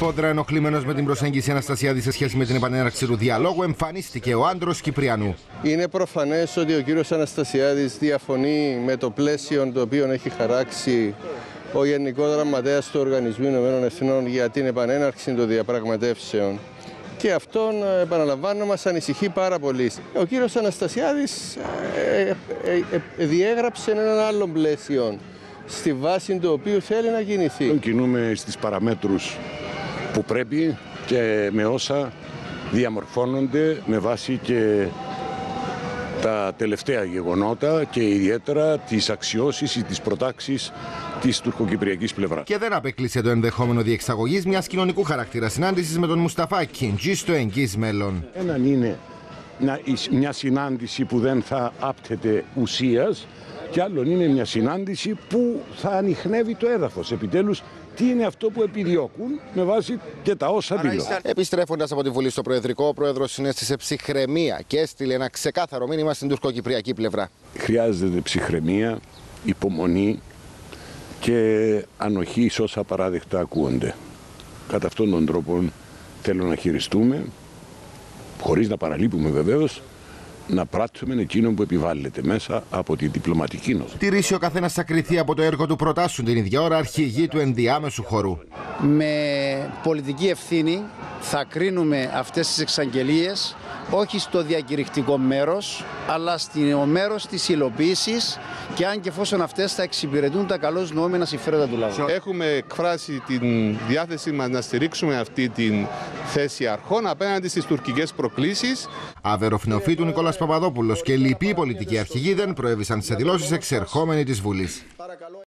Ανίποδρα ενοχλημένος με την προσέγγιση Αναστασιάδη σε σχέση με την επανέναρξη του διαλόγου, εμφανίστηκε ο άντρος Κυπριανού. Είναι προφανές ότι ο κύριος Αναστασιάδης διαφωνεί με το πλαίσιο το οποίο έχει χαράξει ο Γενικός Γραμματέας του Οργανισμού Ηνωμένων Εθνών για την επανέναρξη των διαπραγματεύσεων. Και αυτόν, επαναλαμβάνω, μας ανησυχεί πάρα πολύ. Ο κύριος Αναστασιάδης διέγραψε έναν άλλο πλαίσιο, στη βάση του οποίου θέλει να κινηθεί. Κινούμε στις παραμέτρους που πρέπει και με όσα διαμορφώνονται με βάση και τα τελευταία γεγονότα και ιδιαίτερα τις αξιώσεις ή τις προτάξεις της τουρκοκυπριακής πλευράς. Και δεν απεκλείσε το ενδεχόμενο διεξαγωγής μιας κοινωνικού χαρακτήρα συνάντησης με τον Μουσταφά Κιντζή στο εγγύς μέλλον. Έναν είναι μια συνάντηση που δεν θα άπτεται ουσίας και άλλον είναι μια συνάντηση που θα ανιχνεύει το έδαφος. Επιτέλους, τι είναι αυτό που επιδιώκουν με βάση και τα όσα δηλώνουν. Επιστρέφοντας από τη Βουλή στο Προεδρικό, ο Πρόεδρος συνέστησε ψυχραιμία και έστειλε ένα ξεκάθαρο μήνυμα στην τουρκοκυπριακή πλευρά. Χρειάζεται ψυχραιμία, υπομονή και ανοχή σε όσα απαράδεκτα ακούονται. Κατά αυτόν τον τρόπο θέλω να χειριστούμε, χωρίς να παραλείπουμε βεβαίως, να πράττουμε εκείνο που επιβάλλεται μέσα από τη διπλωματική νόση. Τηρήσει ο καθένας θα κριθεί από το έργο του, προτάσουν την ίδια ώρα αρχηγοί του ενδιάμεσου χορού. Με πολιτική ευθύνη θα κρίνουμε αυτές τις εξαγγελίες όχι στο διακηρυκτικό μέρος, αλλά στο μέρος της υλοποίησης και αν και εφόσον αυτές θα εξυπηρετούν τα καλώς νοούμενα συμφέροντα του λαού. Έχουμε εκφράσει την διάθεσή μας να στηρίξουμε αυτή τη θέση αρχών απέναντι στις τουρκικές προκλήσεις. Αβεροφνεοφύτου Νικόλας Παπαδόπουλος και λοιποί πολιτικοί αρχηγοί δεν προέβησαν σε δηλώσεις εξερχόμενοι της Βουλής.